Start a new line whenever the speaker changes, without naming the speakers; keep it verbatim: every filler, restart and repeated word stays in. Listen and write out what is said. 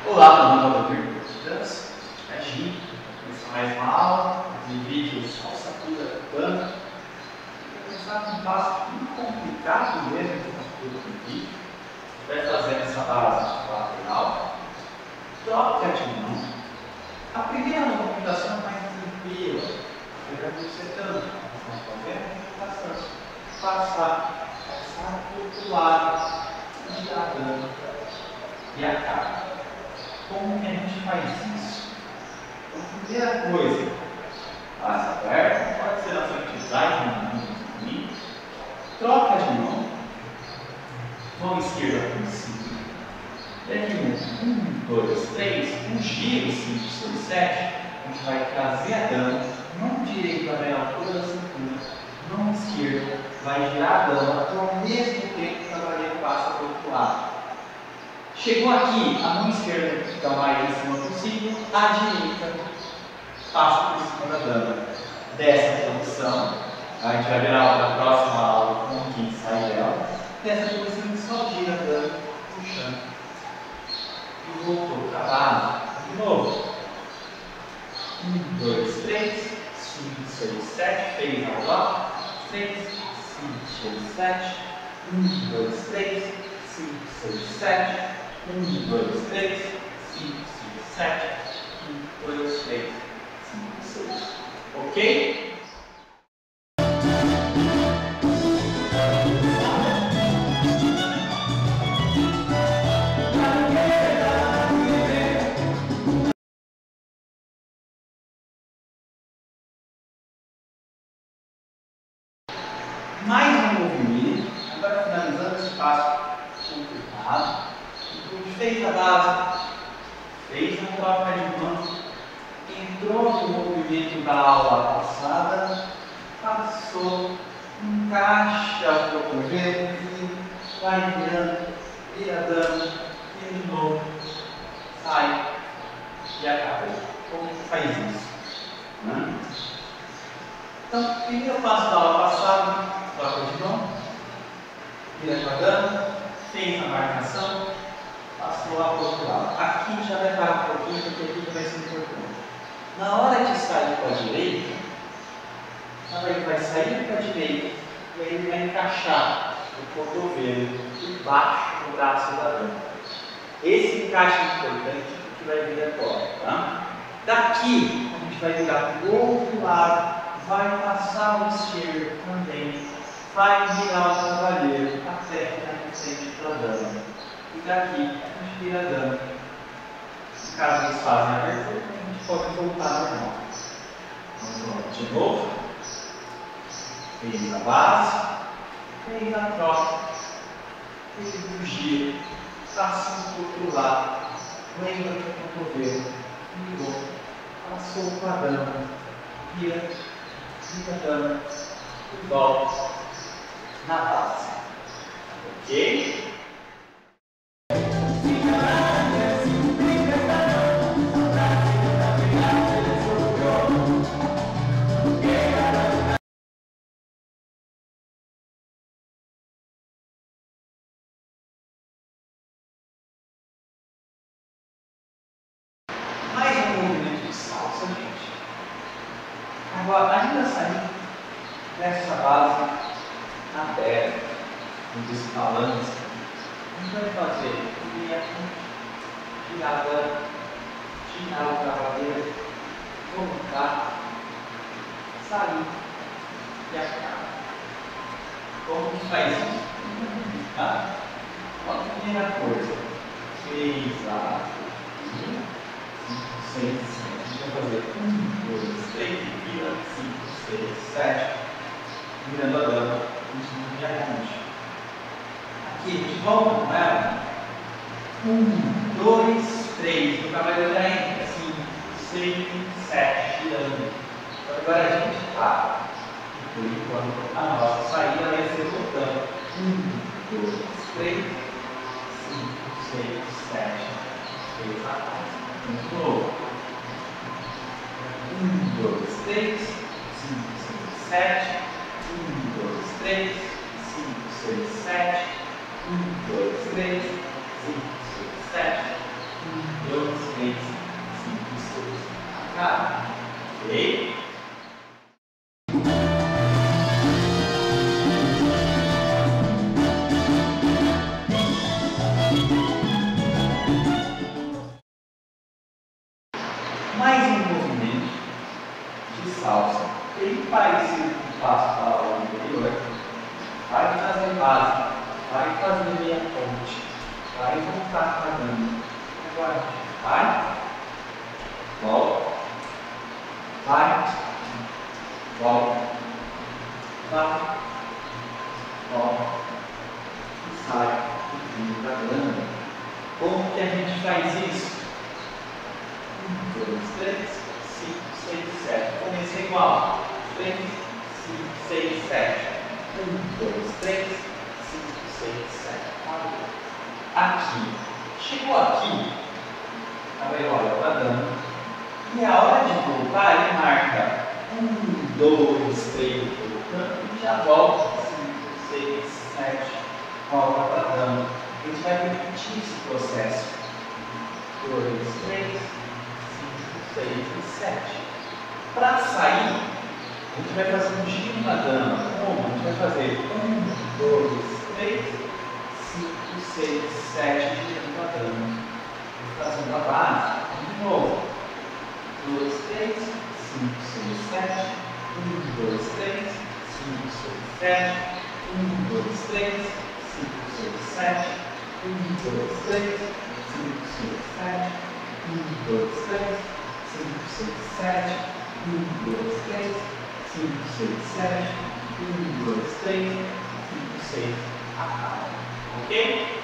Olá, meu nome é Rodrigo Dança, é Gi, começar mais uma aula de vídeos alça pura plana. Vou começar com um passo muito complicado mesmo que eu estou no vídeo. Vai fazendo essa base lateral, troca de mão. A primeira movimentação é mais tranquila, eu já estou setando, nós estamos fazendo a movimentação. Passar, passar para o outro lado, girar dando e acaba. Como que a gente faz isso? Então, a primeira coisa, passa a perna, pode ser na frente de trás, na mão, troca de mão, mão esquerda por cima, termina um, dois, três, um giro, cinco, seis, sete, a gente vai trazer a dama, mão direita vai à altura da cintura, mão esquerda vai girar a dama, ao mesmo tempo que o cavaleiro passa para o outro lado. Chegou aqui, a mão esquerda fica mais em cima possível, a direita passa por cima da dama. Dessa posição, a gente vai ver na próxima aula como que sai dela. Dessa posição, só gira a dama, puxando. E voltou para a base. De novo. Um, dois, três, cinco, seis, sete. Fez a aula. três, cinco, seis, sete. um, dois, três, cinco, seis, sete. um, dois, três, cinco, seis, sete. um, dois, três, cinco, seis. Ok? Mais um movimento, agora finalizando esse passo complicado. Então, fez a base, fez a troca de mão, entrou no movimento da aula passada, passou, encaixa o cotovelo, vai virando, vira dando, vira de novo, sai e acabou. Como que faz isso? Né? Então, primeiro passo da aula passada, troca de mão, vira com a dama, fez a marcação, passou lá para o outro lado. Aqui já vai parar um pouquinho, porque aqui vai ser importante. Na hora de sair para a direita, ele vai sair para a direita e aí ele vai encaixar o cotovelo embaixo do braço da dama. Esse encaixe é importante que vai vir agora. Tá? Daqui, a gente vai virar para o outro lado, vai passar o esquerdo também, vai virar o cavaleiro até ficar em frente da dama. E daqui, a gente vira a dama. Caso eles façam a abertura, a gente pode voltar normal. Vamos lá, de novo. Fez a base, fez a troca, fez o giro, passou para o outro lado, lembra que o cotovelo, virou, passou para a dama, vira, vira a dama e volta na base. Ok? Mais um movimento de salsa, gente. Agora, ainda saindo dessa base aberta, dos balanços, a gente vai fazer girada, girar o cavaleiro, voltar, sair e acaba. Como que faz isso? Tá? Olha a primeira coisa. Fez a cinco, seis, sete. A gente vai fazer um, dois, três, vira, cinco, seis, sete. Virando a dama, a gente não vira longe. Aqui, a gente volta com ela. Um, dois, três. O cavaleiro já entra. cinco, seis, sete. Girando. Agora a gente para. Por enquanto, a nossa saída vai ser voltando. um, dois, três, cinco, seis, sete. Fez a base. De novo. um, dois, três, cinco, seis, sete. um, dois, três, cinco, seis, sete. um, dois, três, cinco, seis, sete. um, dois, Como que a gente faz isso? um, dois, três, cinco, seis, sete. Comecei igual. três, cinco, seis, sete. um, dois, três, cinco, seis, sete. Aqui. Chegou aqui. Tá vendo? Olha, tá dando. E a hora de voltar, ele marca um, dois, três, voltando e já volta. cinco, seis, sete. Volta, tá dando. A gente vai repetir esse processo. dois, três, cinco, seis e sete. Para sair, a gente vai fazer um giro na dama. Como? A gente vai fazer um, dois, três, cinco, seis, sete, girando a dama. Fazendo a base. De novo. dois, três, cinco, seis, sete. um, dois, três, cinco, seis, sete. um, dois, três, cinco, seis, sete. um, dois, três, cinco, seis, sete. um, dois, três, cinco, seis, sete. um, dois, três, cinco, seis, sete. um, dois, três, cinco, seis. Ok?